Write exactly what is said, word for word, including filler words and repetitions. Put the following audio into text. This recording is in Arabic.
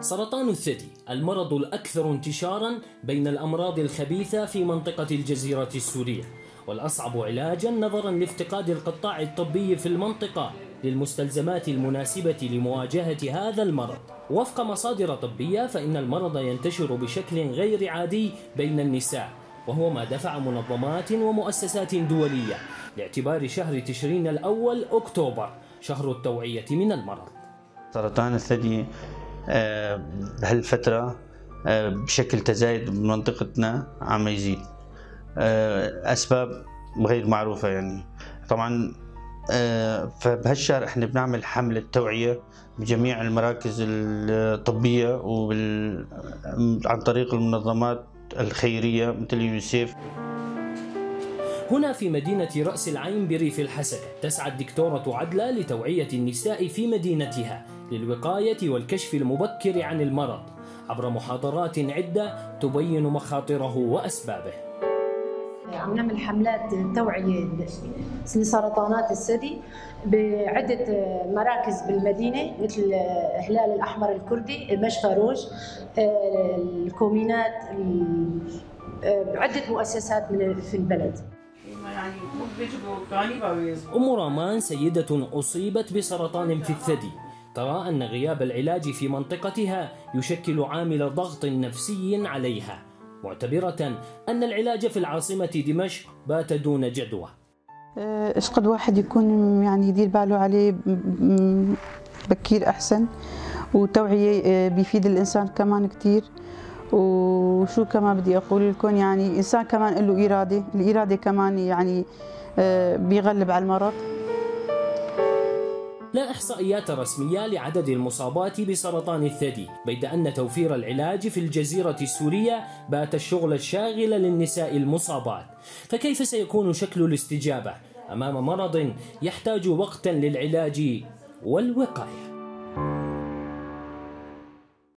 سرطان الثدي المرض الأكثر انتشارا بين الأمراض الخبيثة في منطقة الجزيرة السورية، والأصعب علاجا نظرا لافتقاد القطاع الطبي في المنطقة للمستلزمات المناسبة لمواجهة هذا المرض. وفق مصادر طبية فإن المرض ينتشر بشكل غير عادي بين النساء، وهو ما دفع منظمات ومؤسسات دولية لاعتبار شهر تشرين الأول أكتوبر شهر التوعية من المرض. سرطان الثدي بهالفترة بشكل تزايد بمنطقتنا عم يزيد، أسباب غير معروفة يعني. طبعا فبهالشهر احنا بنعمل حملة توعية بجميع المراكز الطبية وبال... عن طريق المنظمات الخيرية مثل يونيسيف. هنا في مدينة رأس العين بريف الحسكة تسعى الدكتورة عدلة لتوعية النساء في مدينتها للوقاية والكشف المبكر عن المرض عبر محاضرات عدة تبين مخاطره وأسبابه. عم نعمل حملات توعية لسرطانات الثدي بعدة مراكز بالمدينة مثل الهلال الأحمر الكردي، مشفى روج، الكومينات، بعدة مؤسسات من في البلد. أم رامان سيدة أصيبت بسرطان في الثدي، ترى أن غياب العلاج في منطقتها يشكل عامل ضغط نفسي عليها، معتبرة أن العلاج في العاصمة دمشق بات دون جدوى. ايش قد واحد يكون يعني يدير باله عليه بكير أحسن، وتوعية بيفيد الإنسان كمان كتير. وشو كمان بدي أقول لكم، يعني إنسان كمان له إرادة، الإرادة كمان يعني بيغلب على المرض. لا إحصائيات رسمية لعدد المصابات بسرطان الثدي، بيد أن توفير العلاج في الجزيرة السورية بات الشغل الشاغل للنساء المصابات. فكيف سيكون شكل الاستجابة أمام مرض يحتاج وقتا للعلاج والوقاية؟